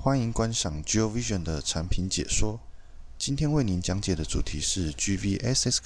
欢迎观赏 GeoVision 的产品解说。今天为您讲解的主题是 GVSS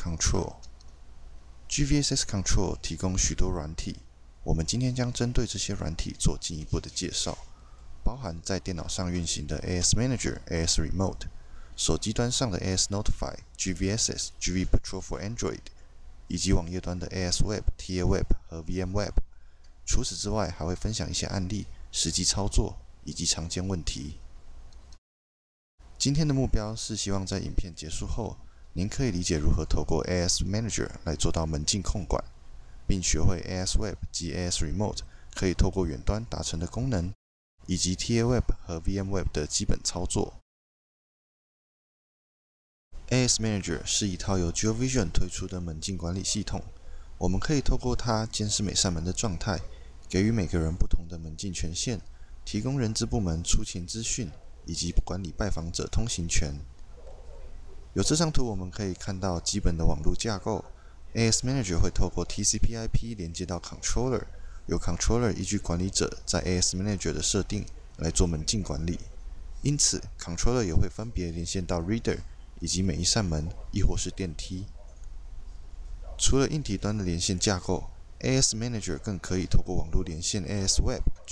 Control。GVSS Control 提供许多软体，我们今天将针对这些软体做进一步的介绍，包含在电脑上运行的 AS Manager、AS Remote， 手机端上的 AS Notify、GVSS、GV Patrol for Android， 以及网页端的 AS Web、TA Web 和 VM Web。除此之外，还会分享一些案例、实际操作以及常见问题。今天的目标是希望在影片结束后，您可以理解如何透过 AS Manager 来做到门禁控管，并学会 AS Web 及 AS Remote 可以透过远端达成的功能，以及 TA Web 和 VM Web 的基本操作。AS Manager 是一套由 GeoVision 推出的门禁管理系统，我们可以透过它监视每扇门的状态，给予每个人不同的门禁权限，提供人资部门出勤资讯，以及管理拜访者通行权。由这张图我们可以看到基本的网络架构。AS Manager 会透过 TCP/IP 连接到 Controller， 由 Controller依据管理者在 AS Manager 的设定来做门禁管理。因此 Controller 也会分别连线到 Reader 以及每一扇门，亦或是电梯。除了硬体端的连线架构， AS Manager 更可以透过网络连线 AS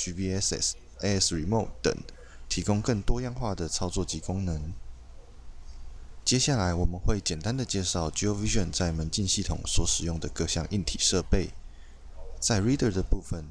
Web、GVSS、AS Remote 等，提供更多样化的操作及功能。接下来我们会简单的介绍 GeoVision 在门禁系统所使用的各项硬体设备。在 Reader 的部分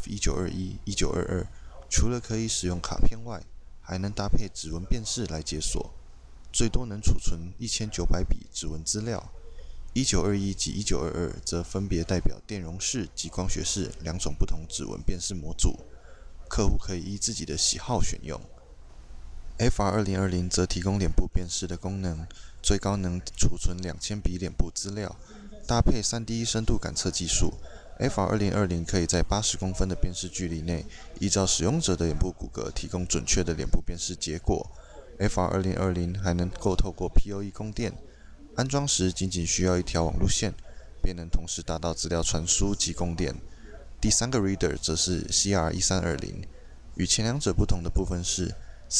，GF1921、1922除了可以使用卡片外，还能搭配指纹辨识来解锁，最多能储存1900笔指纹资料。1921及1922则分别代表电容式及光学式两种不同指纹辨识模组，客户可以依自己的喜好选用。FR2020 则提供脸部辨识的功能，最高能储存2000笔脸部资料，搭配 3D 深度感测技术。FR2020 可以在80公分的辨识距离内，依照使用者的脸部骨骼提供准确的脸部辨识结果。FR2020 还能够透过 PoE 供电，安装时仅需要一条网路线，便能同时达到资料传输及供电。第三个 Reader 则是 CR1320， 与前两者不同的部分是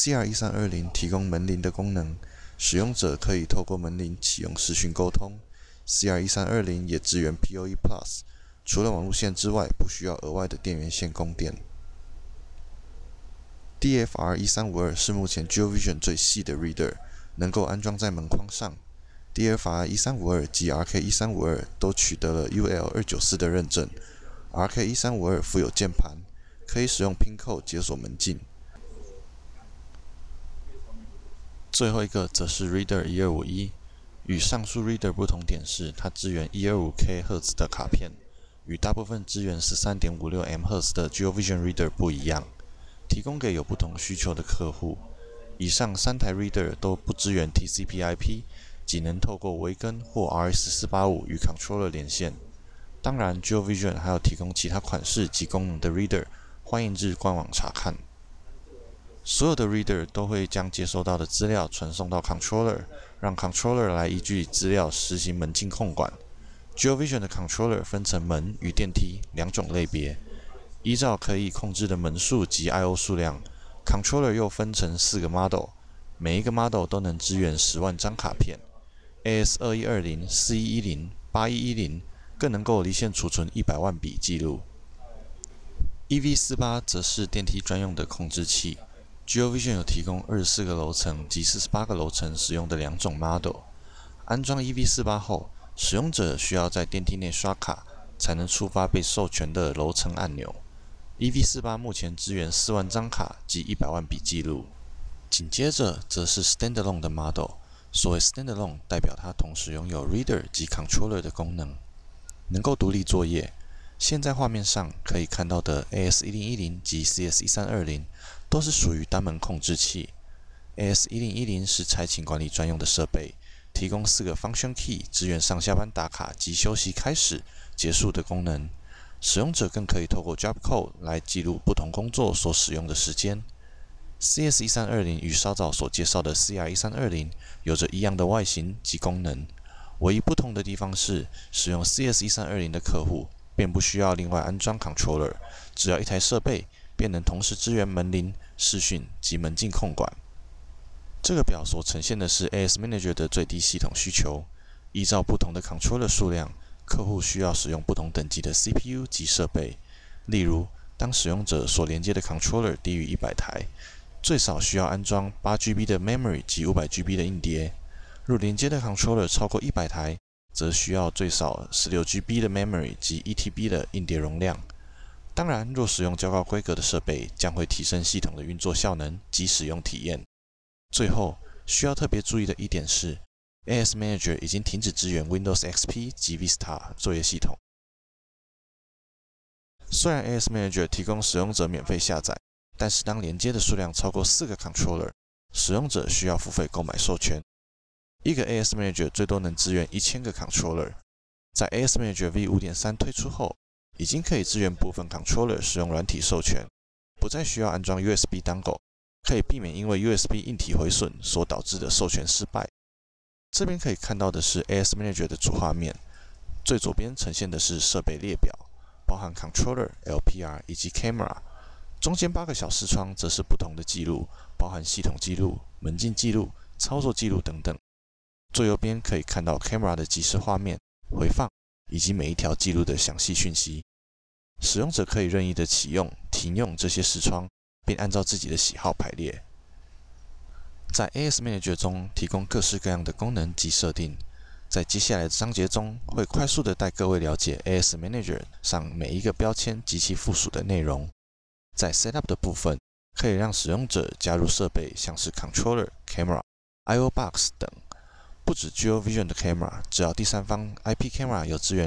CR1320 提供门铃的功能，使用者可以透过门铃启用视讯沟通。CR1320 也支援 PoE Plus， 除了网路线之外，不需要额外的电源线供电。DFR1352 是目前 GeoVision 最细的 Reader， 能够安装在门框上。DFR1352 及 RK1352 都取得了 UL294 的认证。RK1352 附有键盘，可以使用 PIN code 解锁门禁。最后一个则是 Reader 1251，与上述 Reader 不同点是，它支援 125K 赫兹的卡片，与大部分支援 13.56M 赫兹的 GeoVision Reader 不一样，提供给有不同需求的客户。以上3台 Reader 都不支援 TCP/IP， 仅能透过微根或 RS485 与 Controller 连线。当然 GeoVision 还有提供其他款式及功能的 Reader， 欢迎至官网查看。所有的 Reader 都会将接收到的资料传送到 Controller， 让 Controller 来依据资料实行门禁控管。GeoVision 的 Controller 分成门与电梯两种类别，依照可以控制的门数及 I/O 数量 ，Controller 又分成4个 model， 每一个 model 都能支援10万张卡片。AS2120、4110、8110更能够离线储存100万笔记录。EV48 则是电梯专用的控制器。GeoVision 有提供24个楼层及48个楼层使用的两种 model。安装 EV48 后，使用者需要在电梯内刷卡，才能触发被授权的楼层按钮。EV48 目前支援4万张卡及100万笔记录。紧接着则是 Standalone 的 model。所谓 Standalone 代表它同时拥有 Reader 及 Controller 的功能，能够独立作业。现在画面上可以看到的 AS1010 及 CS1320 都是属于单门控制器。AS1010 是差勤管理专用的设备，提供4个 Function Key 支援上下班打卡及休息开始、结束的功能。使用者更可以透过 Job Code 来记录不同工作所使用的时间。CS1320 与稍早所介绍的 CR1320 有着一样的外形及功能，唯一不同的地方是，使用 CS1320 的客户便不需要另外安装 Controller， 只要一台设备便能同时支援门铃、视讯及门禁控管。这个表所呈现的是 AS Manager 的最低系统需求。依照不同的 controller 数量，客户需要使用不同等级的 CPU 及设备。例如，当使用者所连接的 controller 低于100台，最少需要安装 8GB 的 memory 及 500GB 的硬碟。若连接的 controller 超过100台，则需要最少 16GB 的 memory 及 1TB 的硬碟容量。当然，若使用较高规格的设备，将会提升系统的运作效能及使用体验。最后，需要特别注意的一点是， AS Manager 已经停止支援 Windows XP 及 Vista 作业系统。虽然 AS Manager 提供使用者免费下载，但是当连接的数量超过4个 controller， 使用者需要付费购买授权。一个 AS Manager 最多能支援1000个 controller。在 AS Manager V5.3 推出后，已经可以支援部分 controller 使用软体授权，不再需要安装 USB dongle， 可以避免因为 USB 硬体毁损所导致的授权失败。这边可以看到的是 AS Manager 的主画面，最左边呈现的是设备列表，包含 controller、LPR 以及 camera， 中间8个小视窗则是不同的记录，包含系统记录、门禁记录、操作记录等等。最右边可以看到 camera 的即时画面、回放以及每一条记录的详细讯息。使用者可以任意的启用、停用这些视窗，并按照自己的喜好排列。在 AS Manager 中提供各式各样的功能及设定，在接下来的章节中会快速的带各位了解 AS Manager 上每一个标签及其附属的内容。在 Setup 的部分，可以让使用者加入设备，像是 Controller、Camera、I/O Box 等。不止 GeoVision 的 Camera， 只要第三方 IP Camera 有支援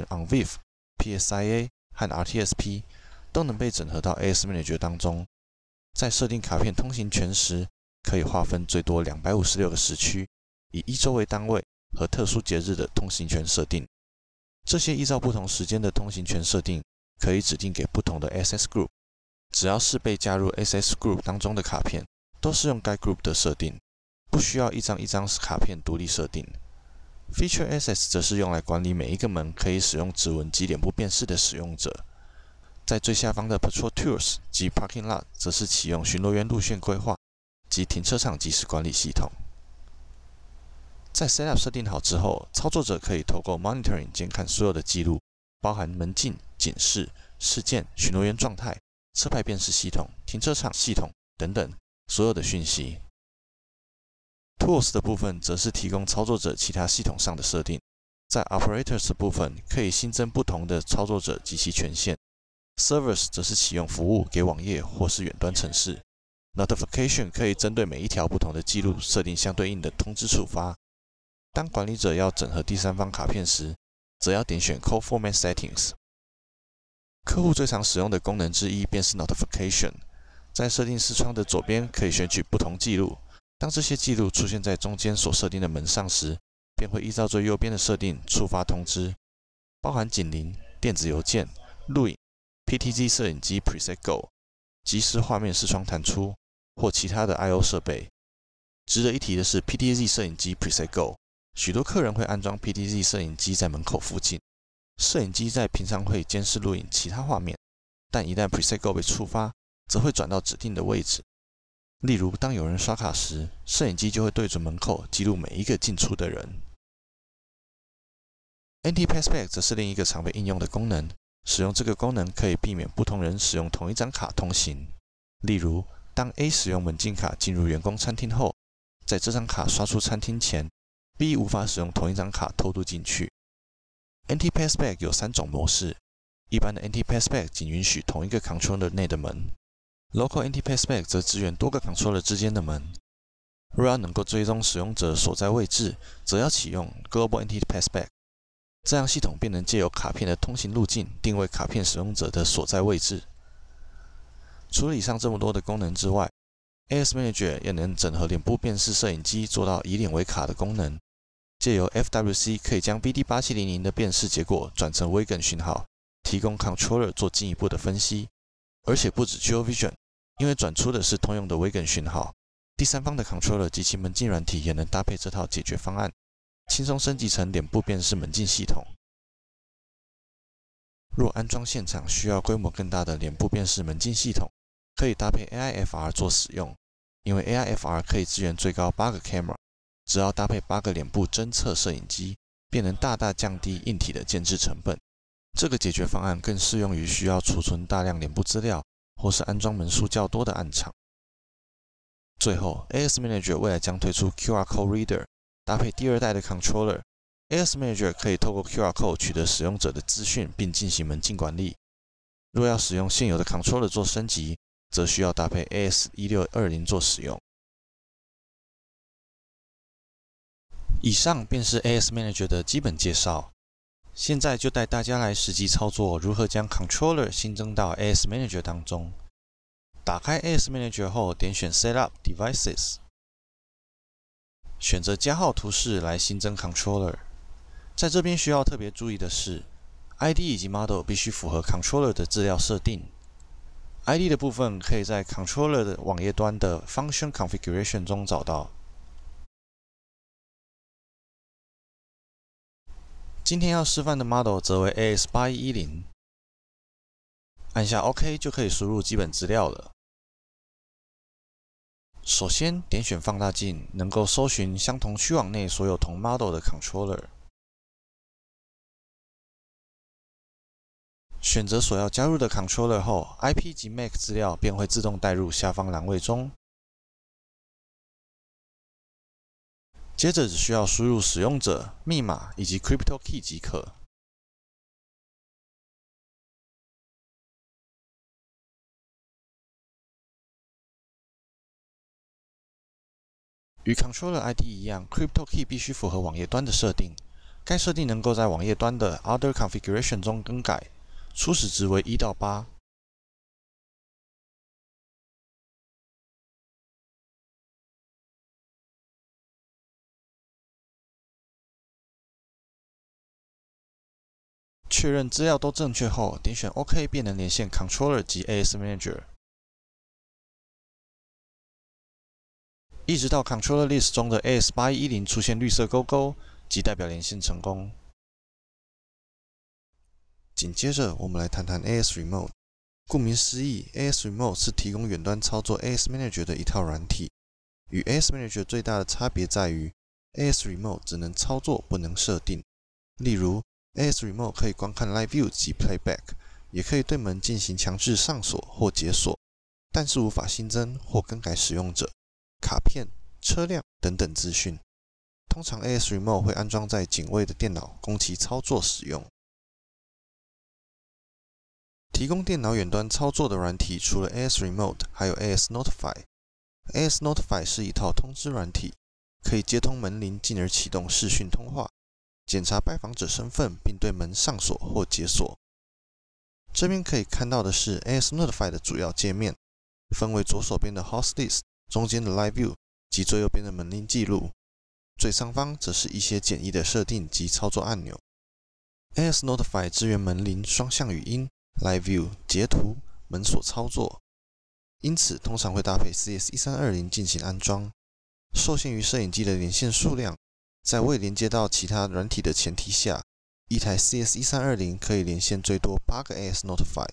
OnVIF、PSIA 和 RTSP， 都能被整合到 AS Manager 当中。在设定卡片通行权时，可以划分最多256个时区，以1周为单位和特殊节日的通行权设定。这些依照不同时间的通行权设定，可以指定给不同的 SS Group。只要是被加入 SS Group 当中的卡片，都是用该 Group 的设定，不需要一张一张卡片独立设定。Feature Access 则是用来管理每一个门可以使用指纹及脸部辨识的使用者。在最下方的 Patrol Tours 及 Parking Lot 则是启用巡逻员路线规划及停车场即时管理系统。在 Setup 设定好之后，操作者可以透过 Monitoring 监看所有的记录，包含门禁、警示、事件、巡逻员状态、车牌辨识系统、停车场系统等等所有的讯息。Tools 的部分则是提供操作者其他系统上的设定。在 Operators 的部分，可以新增不同的操作者及其权限。Servers 则是启用服务给网页或是远端程式。Notification 可以针对每一条不同的记录设定相对应的通知触发。当管理者要整合第三方卡片时，则要点选 Code Format Settings。客户最常使用的功能之一便是 Notification。在设定视窗的左边可以选取不同记录。当这些记录出现在中间所设定的门上时，便会依照最右边的设定触发通知，包含警铃、电子邮件、录影、PTZ 摄影机 Preset Go、即时画面视窗弹出或其他的 I/O 设备。值得一提的是 PTZ 摄影机 Preset Go， 许多客人会安装 PTZ 摄影机在门口附近。摄影机在平常会监视录影其他画面，但一旦 Preset Go 被触发，则会转到指定的位置。例如，当有人刷卡时，摄影机就会对准门口记录每一个进出的人。Anti-Passback 则是另一个常被应用的功能。使用这个功能可以避免不同人使用同一张卡通行。例如，当 A 使用门禁卡进入员工餐厅后，在这张卡刷出餐厅前 ，B 无法使用同一张卡偷渡进去。Anti-Passback 有3种模式。一般的 Anti-Passback 仅允许同一个 controller 内的门。Local Anti-Passback 则支援多个 controller 之间的门。若要能够追踪使用者所在位置，则要启用 Global Anti-Passback， 这样系统便能借由卡片的通行路径定位卡片使用者的所在位置。除了以上这么多的功能之外， AS Manager 也能整合脸部辨识摄影机做到以脸为卡的功能。借由 FWC 可以将 BD8700 的辨识结果转成 Wagon 讯号，提供 controller 做进一步的分析。而且不止 GeoVision， 因为转出的是通用的 Wagon 讯号，第三方的 controller 及其门禁软体也能搭配这套解决方案，轻松升级成脸部辨识门禁系统。若安装现场需要规模更大的脸部辨识门禁系统， 可以搭配 AIFR 做使用，因为 AIFR 可以支援最高8个 camera， 只要搭配8个脸部侦测摄影机，便能大大降低硬体的建制成本。这个解决方案更适用于需要储存大量脸部资料或是安装门数较多的案场。最后 ，AS Manager 未来将推出 QR Code Reader， 搭配第2代的 Controller。AS Manager 可以透过 QR Code 取得使用者的资讯，并进行门禁管理。若要使用现有的 Controller 做升级，则需要搭配 AS1620 做使用。以上便是 AS Manager 的基本介绍。现在就带大家来实际操作如何将 Controller 新增到 AS Manager 当中。打开 AS Manager 后，点选 Setup Devices， 选择加号图示来新增 Controller。在这边需要特别注意的是 ，ID 以及 Model 必须符合 Controller 的资料设定。ID 的部分可以在 Controller 的网页端的 Function Configuration 中找到。今天要示范的 Model 则为 AS8110， 按下 OK 就可以输入基本资料了。首先点选放大镜，能够搜寻相同区网内所有同 Model 的 Controller。选择所要加入的 Controller 后 ，IP 及 MAC 资料便会自动带入下方栏位中。接着只需要输入使用者、密码以及 Crypto Key 即可。与 Controller ID 一样 ，Crypto Key 必须符合网页端的设定。该设定能够在网页端的 Other Configuration 中更改。初始值为1到8。确认资料都正确后，点选 OK 便能连线 Controller 及 AS Manager。一直到 Controller List 中的 AS8110 出现绿色勾勾，即代表连线成功。紧接着，我们来谈谈 AS Remote。顾名思义 ，AS Remote 是提供远端操作 AS Manager 的一套软体。与 AS Manager 最大的差别在于 ，AS Remote 只能操作，不能设定。例如 ，AS Remote 可以观看 Live View 及 Playback， 也可以对门进行强制上锁或解锁，但是无法新增或更改使用者、卡片、车辆等等资讯。通常 AS Remote 会安装在警卫的电脑，供其操作使用。提供电脑远端操作的软体除了 AS Remote， 还有 AS Notify。AS Notify 是一套通知软体，可以接通门铃，进而启动视讯通话，检查拜访者身份，并对门上锁或解锁。这边可以看到的是 AS Notify 的主要界面，分为左手边的 Host List、中间的 Live View 及最右边的门铃记录。最上方则是一些简易的设定及操作按钮。AS Notify 支援门铃双向语音、Live View、截图、门锁操作，因此通常会搭配 CS1320 进行安装。受限于摄影机的连线数量，在未连接到其他软体的前提下，一台 CS1320 可以连线最多8个 AS Notify。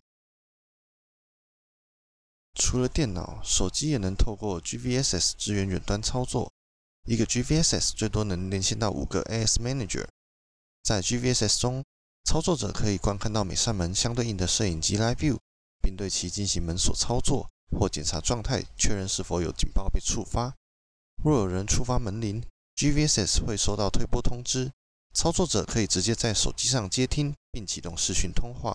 除了电脑，手机也能透过 GVSS 支援远端操作。一个 GVSS 最多能连线到5个 AS Manager。在 GVSS 中，操作者可以观看到每扇门相对应的摄影机 Live View， 并对其进行门锁操作或检查状态，确认是否有警报被触发。若有人触发门铃， GVSS 会收到推播通知，操作者可以直接在手机上接听并启动视讯通话。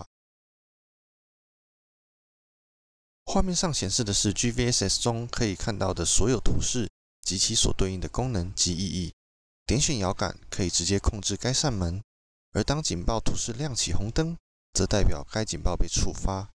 画面上显示的是 GVSS 中可以看到的所有图示及其所对应的功能及意义。点选摇杆可以直接控制该扇门，而当警报图示亮起红灯，则代表该警报被触发。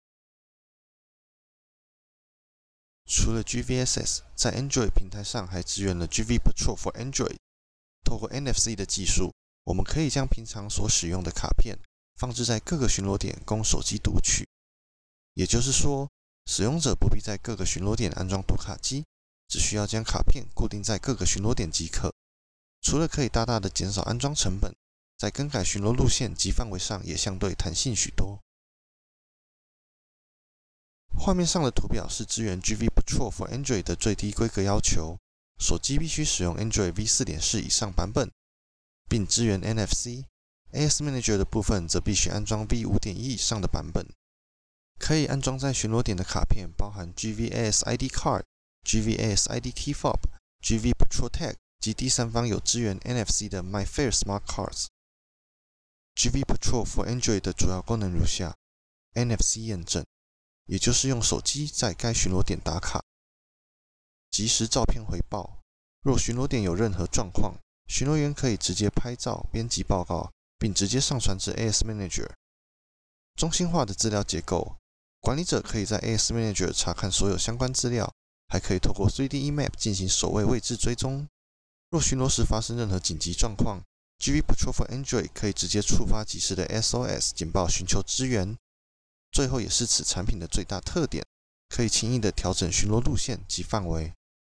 除了 GVSS， 在 Android 平台上还支援了 GV Patrol for Android。透过 NFC 的技术，我们可以将平常所使用的卡片放置在各个巡逻点供手机读取。也就是说，使用者不必在各个巡逻点安装读卡机，只需要将卡片固定在各个巡逻点即可。除了可以大大的减少安装成本，在更改巡逻路线及范围上也相对弹性许多。 画面上的图表是支援 GV Patrol for Android 的最低规格要求，手机必须使用 Android V4.4 以上版本，并支援 NFC。AS Manager 的部分则必须安装 V5.1 以上的版本。可以安装在巡逻点的卡片包含 GVAS ID Card、GVAS ID Key Fob、GV Patrol Tag 及第三方有支援 NFC 的 MyFair Smart Cards。GV Patrol for Android 的主要功能如下 ：NFC 验证，也就是用手机在该巡逻点打卡；即时照片回报，若巡逻点有任何状况，巡逻员可以直接拍照、编辑报告，并直接上传至 AS Manager。中心化的资料结构，管理者可以在 AS Manager 查看所有相关资料，还可以透过 3D Map 进行首位位置追踪。若巡逻时发生任何紧急状况， GV Patrol for Android 可以直接触发即时的 SOS 警报寻求支援。最后也是此产品的最大特点，可以轻易地调整巡逻路线及范围。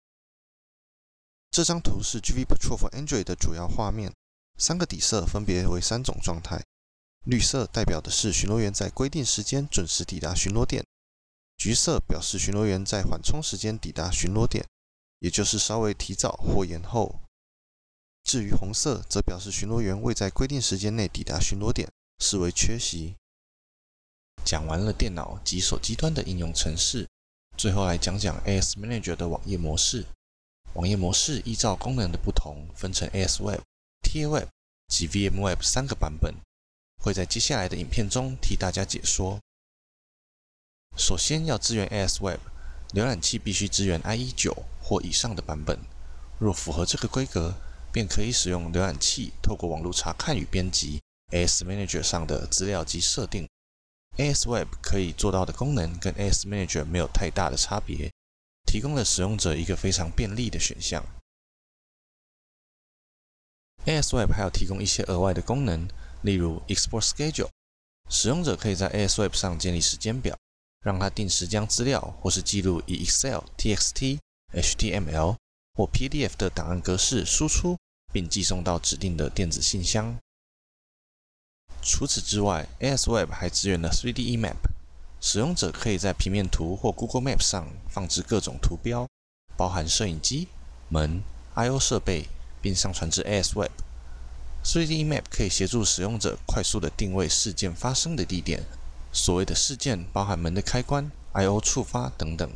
这张图是 GV Patrol for Android 的主要画面，3个底色分别为3种状态。绿色代表的是巡逻员在规定时间准时抵达巡逻点，橘色表示巡逻员在缓冲时间抵达巡逻点，也就是稍微提早或延后。至于红色，则表示巡逻员未在规定时间内抵达巡逻点，视为缺席。讲完了电脑及手机端的应用程式，最后来讲讲 AS Manager 的网页模式。网页模式依照功能的不同，分成 AS Web、TA Web 及 VM Web 3个版本，会在接下来的影片中替大家解说。首先要支援 AS Web， 浏览器必须支援 IE9 或以上的版本。若符合这个规格，便可以使用浏览器透过网络查看与编辑 AS Manager 上的资料及设定。AS Web 可以做到的功能跟 AS Manager 没有太大的差别，提供了使用者一个非常便利的选项。AS Web 还有提供一些额外的功能，例如 Export Schedule， 使用者可以在 AS Web 上建立时间表，让它定时将资料或是记录以 Excel、TXT、HTML 或 PDF 的档案格式输出，并寄送到指定的电子信箱。除此之外 ，AS Web 还支援了 3D Map， 使用者可以在平面图或 Google Map 上放置各种图标，包含摄影机、门、I/O 设备，并上传至 AS Web。3D Map 可以协助使用者快速地定位事件发生的地点，所谓的事件包含门的开关、I/O 触发等等。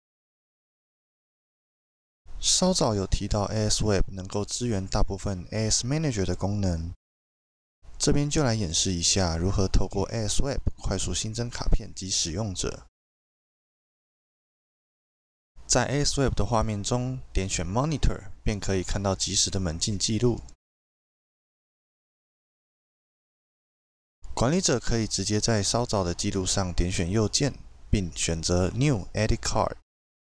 稍早有提到 AS Web 能够支援大部分 AS Manager 的功能，这边就来演示一下如何透过 AS Web 快速新增卡片及使用者。在 AS Web 的画面中，点选 Monitor 便可以看到即时的门禁记录。管理者可以直接在稍早的记录上点选右键，并选择 New Edit Card。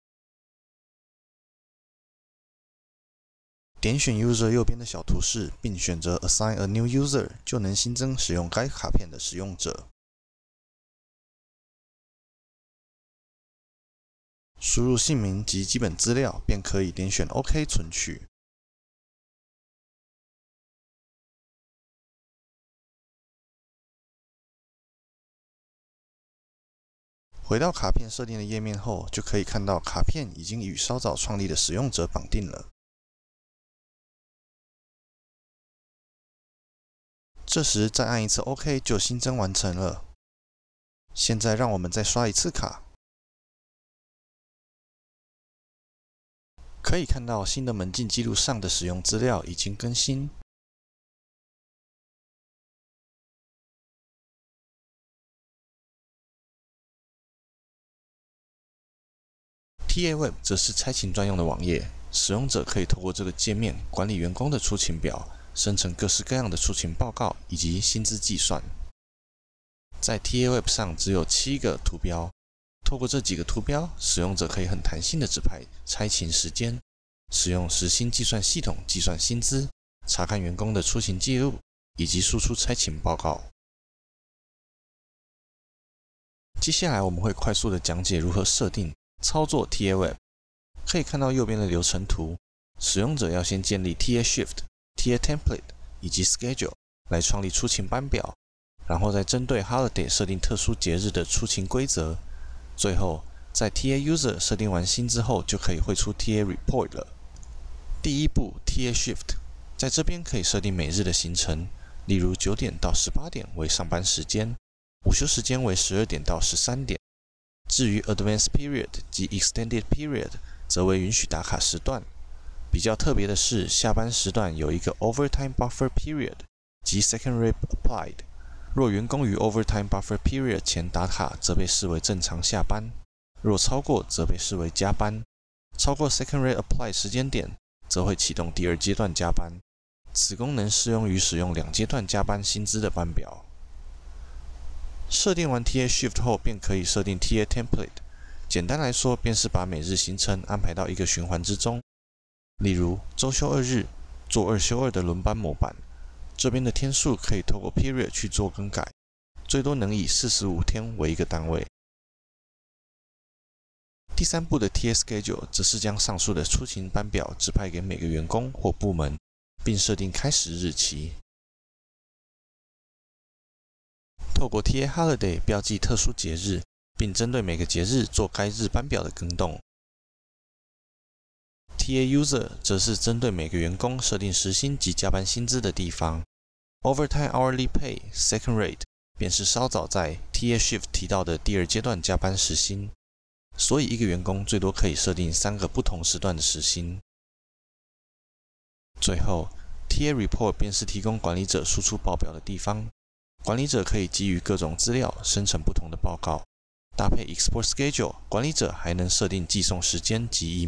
点选 User 右边的小图示，并选择 Assign a new user， 就能新增使用该卡片的使用者。输入姓名及基本资料，便可以点选 OK 存取。回到卡片设定的页面后，就可以看到卡片已经与稍早创立的使用者绑定了。这时再按一次 OK 就新增完成了。现在让我们再刷一次卡，可以看到新的门禁记录上的使用资料已经更新。TA Web 则是差勤专用的网页，使用者可以透过这个界面管理员工的出勤表，生成各式各样的出勤报告以及薪资计算。在 TA Web 上只有7个图标，透过这几个图标，使用者可以很弹性的指派差勤时间，使用时薪计算系统计算薪资，查看员工的出勤记录，以及输出差勤报告。接下来我们会快速的讲解如何设定操作 TA Web。可以看到右边的流程图，使用者要先建立 TA Shift、TA Template 以及 Schedule 来创立出勤班表，然后再针对 Holiday 设定特殊节日的出勤规则，最后在 TA User 设定完薪之后，就可以汇出 TA Report 了。第一步 TA Shift， 在这边可以设定每日的行程，例如9点到18点为上班时间，午休时间为12点到13点。至于 Advanced Period 及 Extended Period， 则为允许打卡时段。比较特别的是，下班时段有一个 Overtime Buffer Period 及 Second Rate Applied。若员工于 Overtime Buffer Period 前打卡，则被视为正常下班；若超过，则被视为加班。超过 Second Rate Applied 时间点，则会启动第2阶段加班。此功能适用于使用2阶段加班薪资的班表。设定完 TA Shift 后，便可以设定 TA Template。简单来说，便是把每日行程安排到一个循环之中。例如，周休2日，做2休2的轮班模板。这边的天数可以透过 Period 去做更改，最多能以45天为一个单位。第3步的 TA Schedule 则是将上述的出勤班表指派给每个员工或部门，并设定开始日期。透过 TA Holiday 标记特殊节日，并针对每个节日做该日班表的更动。TA User 则是针对每个员工设定时薪及加班薪资的地方。Overtime Hourly Pay Second Rate 便是稍早在 TA Shift 提到的第2阶段加班时薪，所以一个员工最多可以设定3个不同时段的时薪。最后 TA Report 便是提供管理者输出报表的地方。管理者可以基于各种资料生成不同的报告，搭配 Export Schedule， 管理者还能设定寄送时间及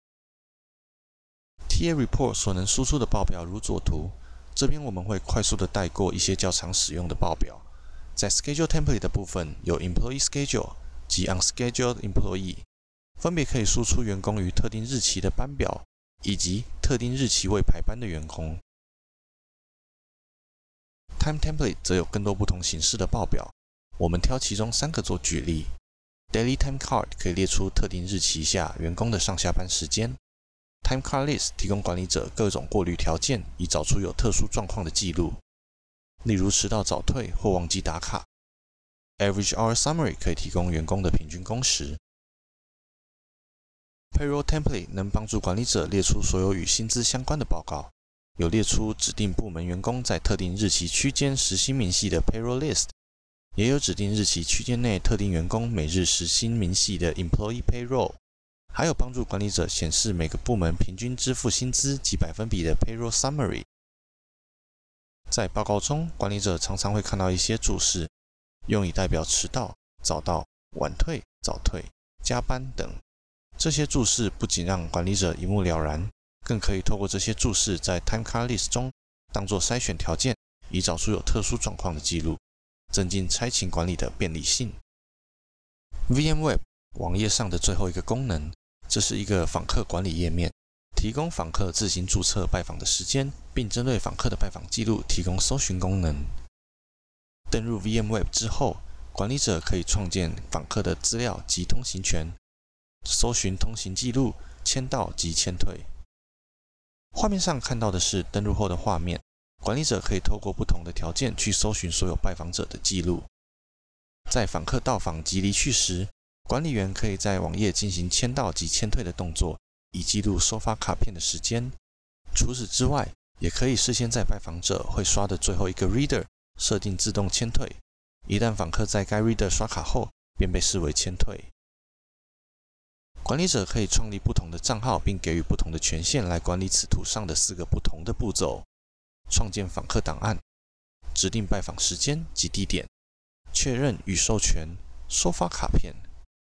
email。TA Report 所能输出的报表如左图，这边我们会快速的带过一些较常使用的报表。在 Schedule Template 的部分有 Employee Schedule 及 Unscheduled Employee， 分别可以输出员工于特定日期的班表，以及特定日期未排班的员工。Time Template 则有更多不同形式的报表，我们挑其中3个做举例。Daily Time Card 可以列出特定日期下员工的上下班时间。Time Card List 提供管理者各种过滤条件，以找出有特殊状况的记录，例如迟到早退或忘记打卡。Average Hour Summary 可以提供员工的平均工时。Payroll Template 能帮助管理者列出所有与薪资相关的报告，有列出指定部门员工在特定日期区间时薪明细的 Payroll List， 也有指定日期区间内特定员工每日时薪明细的 Employee Payroll。还有帮助管理者显示每个部门平均支付薪资及百分比的 Payroll Summary。在报告中，管理者常常会看到一些注释，用以代表迟到、早到、晚退、早退、加班等。这些注释不仅让管理者一目了然，更可以透过这些注释在 Time Card List 中当作筛选条件，以找出有特殊状况的记录，增进差勤管理的便利性。VMweb 网页上的最后一个功能，这是一个访客管理页面，提供访客自行注册拜访的时间，并针对访客的拜访记录提供搜寻功能。登入 VMweb 之后，管理者可以创建访客的资料及通行权，搜寻通行记录、签到及签退。画面上看到的是登入后的画面，管理者可以透过不同的条件去搜寻所有拜访者的记录。在访客到访及离去时，管理员可以在网页进行签到及签退的动作，以记录收发卡片的时间。除此之外，也可以事先在拜访者会刷的最后一个 reader 设定自动签退，一旦访客在该 reader 刷卡后，便被视为签退。管理者可以创立不同的账号，并给予不同的权限来管理此图上的4个不同的步骤：创建访客档案、指定拜访时间及地点、确认与授权、收发卡片。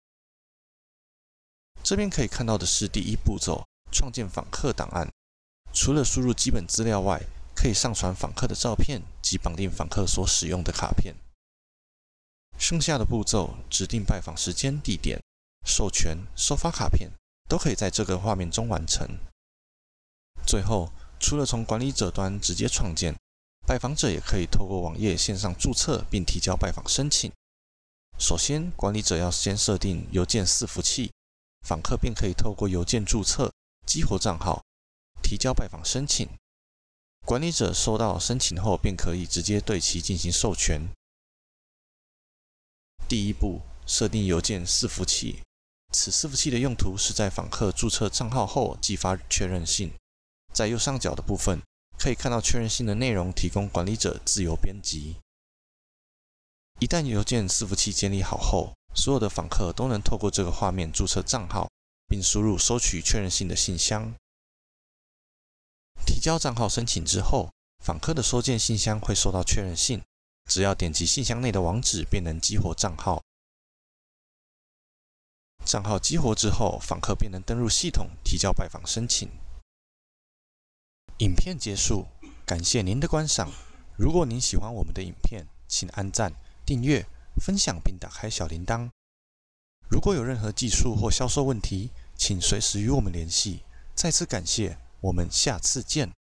这边可以看到的是第1步骤，创建访客档案。除了输入基本资料外，可以上传访客的照片及绑定访客所使用的卡片。剩下的步骤，指定拜访时间、地点、授权、收发卡片，都可以在这个画面中完成。最后，除了从管理者端直接创建，拜访者也可以透过网页线上注册并提交拜访申请。首先，管理者要先设定邮件伺服器，访客便可以透过邮件注册、激活账号，提交拜访申请。管理者收到申请后，便可以直接对其进行授权。第1步，设定邮件伺服器。 此伺服器的用途是在访客注册账号后寄发确认信。在右上角的部分，可以看到确认信的内容提供管理者自由编辑。一旦邮件伺服器建立好后，所有的访客都能透过这个画面注册账号，并输入收取确认信的信箱。提交账号申请之后，访客的收件信箱会收到确认信，只要点击信箱内的网址便能激活账号。账号激活之后，访客便能登入系统提交拜访申请。影片结束，感谢您的观赏。如果您喜欢我们的影片，请按赞、订阅、分享并打开小铃铛。如果有任何技术或销售问题，请随时与我们联系。再次感谢，我们下次见。